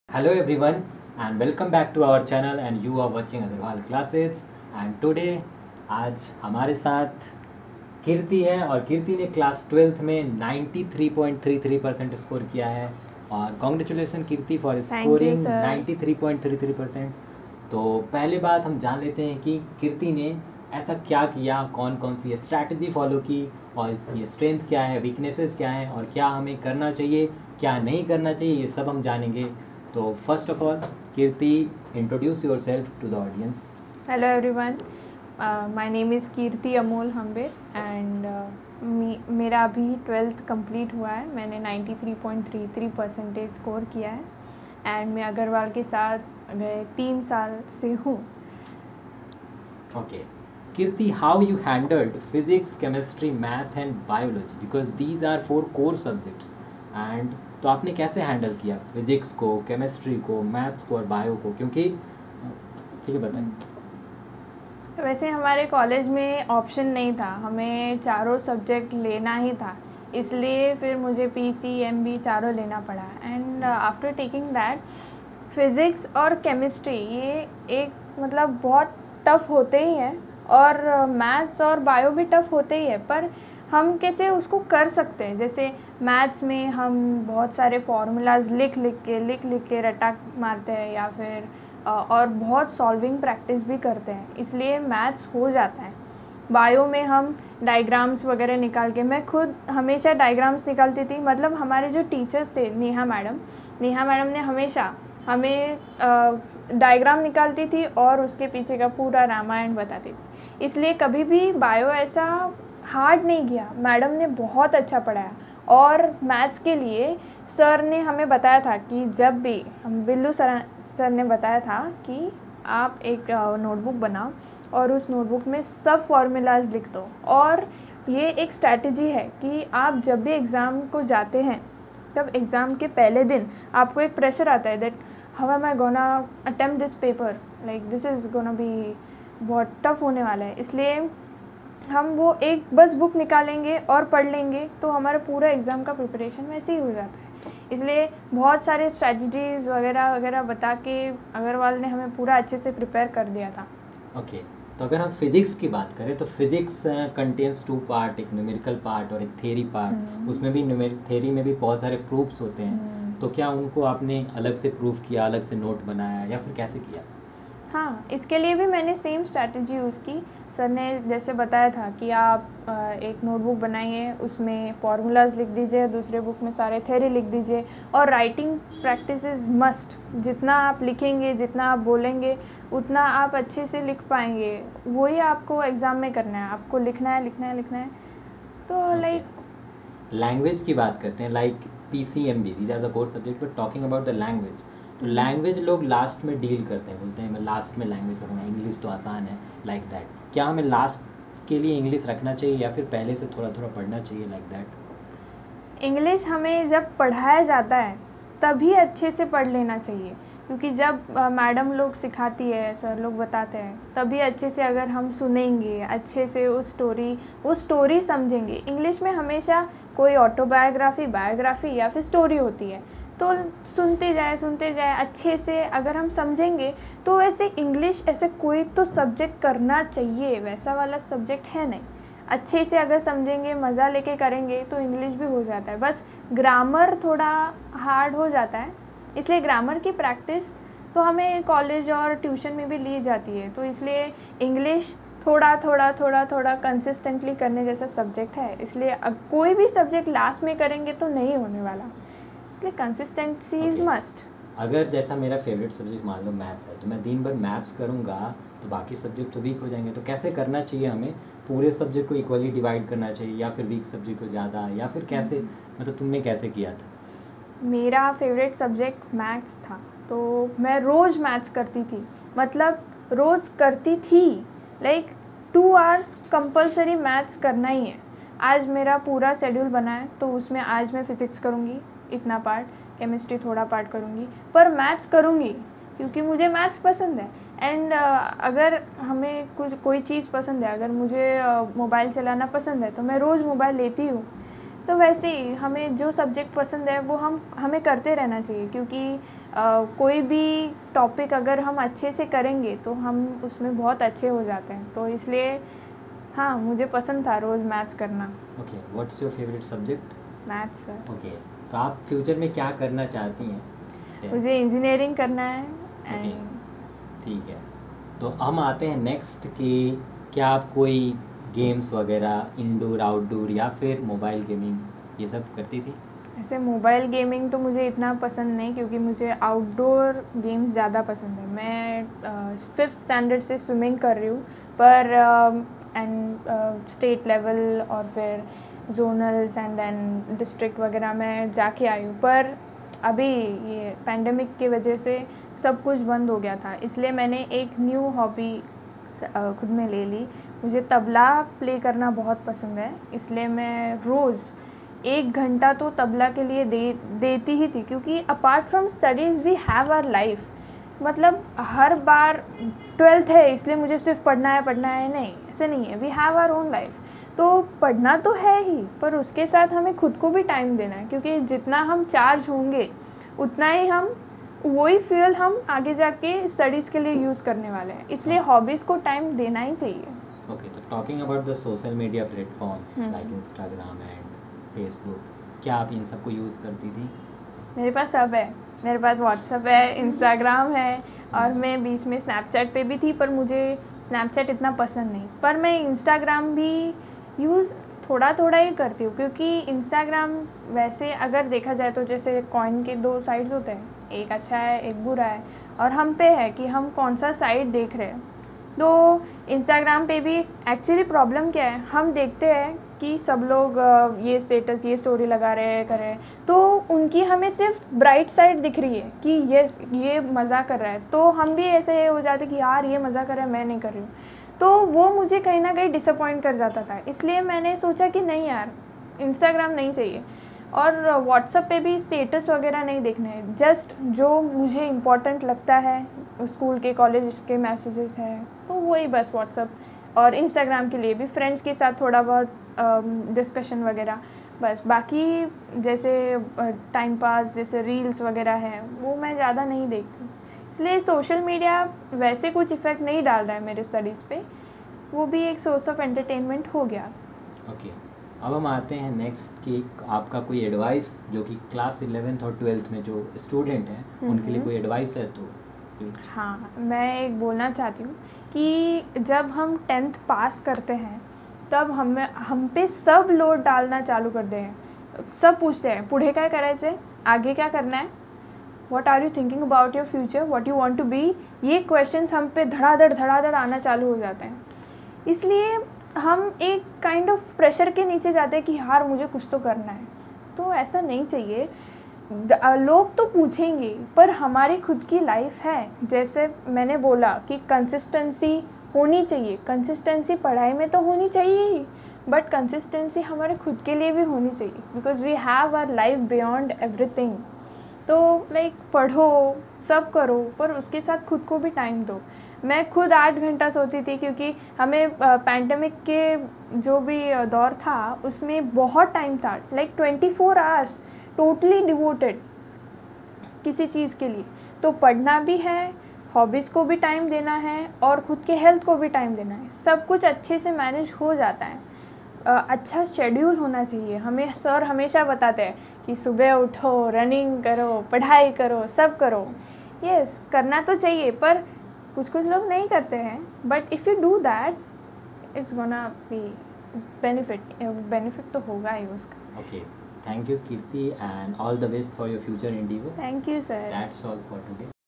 Hello everyone and welcome back to our channel and you are watching Agarwal classes and today आज हमारे साथ कीर्ति है और कीर्ति ने क्लास 12th में 93.33% स्कोर किया है और कॉन्ग्रेचुलेसन कीर्ति फॉर स्कोरिंग 93.33%। तो पहले बात हम जान लेते हैं कि कीर्ति ने ऐसा क्या किया, कौन कौन सी स्ट्रैटेजी फॉलो की और इसकी स्ट्रेंथ क्या है, वीकनेसेस क्या हैं और क्या हमें करना चाहिए, क्या नहीं करना चाहिए, ये सब हम जानेंगे। तो first of all Kirti, introduce yourself to the audience. Hello everyone, my name is Kirti Amol Hamber and मेरा अभी 12th कंप्लीट हुआ है। मैंने 93.33% स्कोर किया है एंड मैं अग्रवाल के साथ गए 3 साल से हूँ। Okay Kirti, how you handled physics, chemistry, math and biology because these are 4 core subjects and तो आपने कैसे हैंडल किया फिजिक्स को, केमिस्ट्री को, मैथ्स को और बायो को? क्योंकि ठीक है, बताएं। वैसे हमारे कॉलेज में ऑप्शन नहीं था, हमें चारों सब्जेक्ट लेना ही था, इसलिए फिर मुझे PCMB चारों लेना पड़ा and after taking that physics और केमिस्ट्री ये एक मतलब बहुत टफ़ होते ही हैं और मैथ्स और बायो भी टफ़ होते ही है, पर हम कैसे उसको कर सकते हैं। जैसे मैथ्स में हम बहुत सारे फार्मूलाज लिख लिख के रटा मारते हैं या फिर और बहुत सॉल्विंग प्रैक्टिस भी करते हैं, इसलिए मैथ्स हो जाता है। बायो में हम डायग्राम्स वगैरह निकाल के, मैं खुद हमेशा डायग्राम्स निकालती थी। मतलब हमारे जो टीचर्स थे नेहा मैडम ने हमेशा हमें डायग्राम निकालती थी और उसके पीछे का पूरा रामायण बताती थी, इसलिए कभी भी बायो ऐसा हार्ड नहीं किया। मैडम ने बहुत अच्छा पढ़ाया और मैथ्स के लिए सर ने हमें बताया था कि जब भी हम बिल्लू सर ने बताया था कि आप एक नोटबुक बनाओ और उस नोटबुक में सब फार्मूलाज लिख दो। और ये एक स्ट्रैटेजी है कि आप जब भी एग्ज़ाम को जाते हैं तब एग्ज़ाम के पहले दिन आपको एक प्रेशर आता है that how am I gonna attempt this paper, like this is gonna be बहुत टफ होने वाला है। इसलिए हम वो एक बस बुक निकालेंगे और पढ़ लेंगे तो हमारा पूरा एग्ज़ाम का प्रिपरेशन वैसे ही हो जाता है। इसलिए बहुत सारे स्ट्रैटेजीज़ वगैरह वगैरह बता के अग्रवाल ने हमें पूरा अच्छे से प्रिपेयर कर दिया था। ओके तो अगर हम फिज़िक्स की बात करें तो फिज़िक्स कंटेन्स 2 पार्ट, एक न्यूमेरिकल पार्ट और एक थ्योरी पार्ट। उसमें भी थ्योरी में भी बहुत सारे प्रूफ्स होते हैं, तो क्या उनको आपने अलग से प्रूफ किया, अलग से नोट बनाया या फिर कैसे किया? हाँ, इसके लिए भी मैंने सेम स्ट्रैटेजी यूज़ की। सर ने जैसे बताया था कि आप एक नोटबुक बनाइए, उसमें फार्मूलाज लिख दीजिए, दूसरे बुक में सारे थ्योरी लिख दीजिए और राइटिंग प्रैक्टिस इज़ मस्ट। जितना आप लिखेंगे, जितना आप बोलेंगे, उतना आप अच्छे से लिख पाएंगे। वही आपको एग्ज़ाम में करना है, आपको लिखना है। तो लाइक लैंग्वेज की बात करते हैं, like PCMB these are the core subject, but talking about the language, तो लैंग्वेज लोग लास्ट में डील करते हैं, बोलते हैं मैं लास्ट में लैंग्वेज पढ़ूंगा, इंग्लिश तो आसान है, लाइक दैट। क्या हमें लास्ट के लिए इंग्लिश रखना चाहिए या फिर पहले से थोड़ा थोड़ा पढ़ना चाहिए, लाइक दैट? इंग्लिश हमें जब पढ़ाया जाता है तभी अच्छे से पढ़ लेना चाहिए, क्योंकि जब मैडम लोग सिखाती है, सर लोग बताते हैं, तभी अच्छे से अगर हम सुनेंगे, अच्छे से उस स्टोरी समझेंगे। इंग्लिश में हमेशा कोई ऑटोबायोग्राफी, बायोग्राफी या फिर स्टोरी होती है, तो सुनते जाए अच्छे से अगर हम समझेंगे तो वैसे इंग्लिश ऐसे कोई तो सब्जेक्ट करना चाहिए, वैसा वाला सब्जेक्ट है नहीं। अच्छे से अगर समझेंगे, मज़ा लेके करेंगे तो इंग्लिश भी हो जाता है। बस ग्रामर थोड़ा हार्ड हो जाता है, इसलिए ग्रामर की प्रैक्टिस तो हमें कॉलेज और ट्यूशन में भी ली जाती है, तो इसलिए इंग्लिश थोड़ा कंसिस्टेंटली करने जैसा सब्जेक्ट है। इसलिए कोई भी सब्जेक्ट लास्ट में करेंगे तो नहीं होने वाला, इसलिए कंसिस्टेंसी इज़ मस्ट। अगर जैसा मेरा फेवरेट सब्जेक्ट मान लो मैथ्स है, तो मैं दिन भर मैथ्स करूँगा तो बाकी सब्जेक्ट तो वीक हो जाएंगे, तो कैसे करना चाहिए हमें? पूरे सब्जेक्ट को इक्वली डिवाइड करना चाहिए या फिर वीक सब्जेक्ट को ज़्यादा, या फिर कैसे, मतलब तुमने कैसे किया था? मेरा फेवरेट सब्जेक्ट मैथ्स था, तो मैं रोज़ मैथ्स करती थी, मतलब रोज़ करती थी, लाइक 2 आवर्स कंपलसरी मैथ्स करना ही है। आज मेरा पूरा शेड्यूल बना है तो उसमें आज मैं फ़िज़िक्स करूँगी इतना पार्ट, केमिस्ट्री थोड़ा पार्ट करूँगी, पर मैथ्स करूँगी क्योंकि मुझे मैथ्स पसंद है। एंड अगर हमें कोई चीज़ पसंद है, अगर मुझे मोबाइल चलाना पसंद है तो मैं रोज़ मोबाइल लेती हूँ। तो वैसे ही हमें जो सब्जेक्ट पसंद है वो हमें करते रहना चाहिए, क्योंकि कोई भी टॉपिक अगर हम अच्छे से करेंगे तो हम उसमें बहुत अच्छे हो जाते हैं। तो इसलिए हाँ, मुझे पसंद था रोज़ मैथ्स करना। Okay, what's your favourite subject? Maths sir. Okay, तो आप फ्यूचर में क्या करना चाहती हैं? मुझे इंजीनियरिंग करना है ओके, एंड ठीक है। तो हम आते हैं नेक्स्ट कि क्या आप कोई गेम्स वगैरह इंडोर आउटडोर या फिर मोबाइल गेमिंग ये सब करती थी? ऐसे मोबाइल गेमिंग तो मुझे इतना पसंद नहीं, क्योंकि मुझे आउटडोर गेम्स ज़्यादा पसंद है। मैं 5th स्टैंडर्ड से स्विमिंग कर रही हूँ, पर एंड स्टेट लेवल और फिर जोनल्स एंड देन डिस्ट्रिक्ट वगैरह में जाके आई हूँ। पर अभी ये पैंडमिक की वजह से सब कुछ बंद हो गया था, इसलिए मैंने एक न्यू हॉबी खुद में ले ली। मुझे तबला प्ले करना बहुत पसंद है, इसलिए मैं रोज़ 1 घंटा तो तबला के लिए देती ही थी, क्योंकि apart from studies we have our life. मतलब हर बार 12th है इसलिए मुझे सिर्फ पढ़ना है, नहीं, ऐसे नहीं है। We have our own life. तो पढ़ना तो है ही, पर उसके साथ हमें खुद को भी टाइम देना है, क्योंकि जितना हम चार्ज होंगे उतना ही वही फ्यूल हम आगे जाके स्टडीज़ के लिए यूज़ करने वाले हैं, इसलिए हॉबीज़ को टाइम देना ही चाहिए। ओके, तो talking about the social media platforms like Instagram and Facebook, क्या आप इन सबको यूज़ करती थी? मेरे पास सब है। मेरे पास व्हाट्सअप है, इंस्टाग्राम है, और मैं बीच में स्नैपचैट पे भी थी, पर मुझे स्नैपचैट इतना पसंद नहीं। पर मैं इंस्टाग्राम भी यूज़ थोड़ा थोड़ा ही करती हूँ, क्योंकि इंस्टाग्राम वैसे अगर देखा जाए तो जैसे कॉइन के 2 साइड्स होते हैं, एक अच्छा है एक बुरा है, और हम पे है कि हम कौन सा साइड देख रहे हैं। तो इंस्टाग्राम पे भी एक्चुअली प्रॉब्लम क्या है, हम देखते हैं कि सब लोग ये स्टेटस ये स्टोरी लगा रहे हैं कर रहे हैं, तो उनकी हमें सिर्फ ब्राइट साइड दिख रही है कि ये मज़ा कर रहा है, तो हम भी ऐसे हो जाते कि यार ये मज़ा कर रहा है, मैं नहीं कर रही हूँ। तो वो मुझे कहीं ना कहीं डिसअपॉइंट कर जाता था, इसलिए मैंने सोचा कि नहीं यार, इंस्टाग्राम नहीं चाहिए। और व्हाट्सएप पे भी स्टेटस वगैरह नहीं देखने हैं, जस्ट जो मुझे इम्पोर्टेंट लगता है, स्कूल के कॉलेज के मैसेजेस हैं, तो वही बस व्हाट्सएप। और इंस्टाग्राम के लिए भी फ्रेंड्स के साथ थोड़ा बहुत डिस्कशन वगैरह, बस। बाकी जैसे टाइम पास जैसे रील्स वगैरह हैं, वो मैं ज़्यादा नहीं देखती। इसलिए सोशल मीडिया वैसे कुछ इफ़ेक्ट नहीं डाल रहा है मेरे स्टडीज़ पे, वो भी एक सोर्स ऑफ एंटरटेनमेंट हो गया। ओके, अब हम आते हैं नेक्स्ट कि आपका कोई एडवाइस जो कि क्लास 11th और 12th में जो स्टूडेंट हैं उनके लिए कोई एडवाइस है तो? हाँ, मैं एक बोलना चाहती हूँ कि जब हम 10th पास करते हैं तब हम पे सब लोड डालना चालू कर दें। सब पूछते हैं पुढे काय करायचं, आगे क्या करना है, what are you thinking about your future, what you want to be. ये क्वेश्चंस हम पे धड़ाधड़ आना चालू हो जाते हैं, इसलिए हम एक काइंड ऑफ प्रेशर के नीचे जाते हैं कि यार मुझे कुछ तो करना है। तो ऐसा नहीं चाहिए। लोग तो पूछेंगे, पर हमारी खुद की लाइफ है। जैसे मैंने बोला कि कंसिस्टेंसी होनी चाहिए, कंसिस्टेंसी पढ़ाई में तो होनी चाहिए ही, बट कंसिस्टेंसी हमारे खुद के लिए भी होनी चाहिए, because we have our life beyond everything. तो लाइक पढ़ो, सब करो, पर उसके साथ खुद को भी टाइम दो। मैं खुद 8 घंटा सोती थी, क्योंकि हमें पैंडमिक के जो भी दौर था उसमें बहुत टाइम था, लाइक 24 आवर्स टोटली डिवोटेड किसी चीज़ के लिए। तो पढ़ना भी है, हॉबीज़ को भी टाइम देना है, और खुद के हेल्थ को भी टाइम देना है। सब कुछ अच्छे से मैनेज हो जाता है। अच्छा शेड्यूल होना चाहिए। हमें सर हमेशा बताते हैं कि सुबह उठो, रनिंग करो, पढ़ाई करो, सब करो। यस, करना तो चाहिए, पर कुछ लोग नहीं करते हैं। But if you do that it's gonna be benefit तो होगा ही उसका। Okay, thank you Kirti and all the best for your future endeavor. Thank you sir. That's all for today.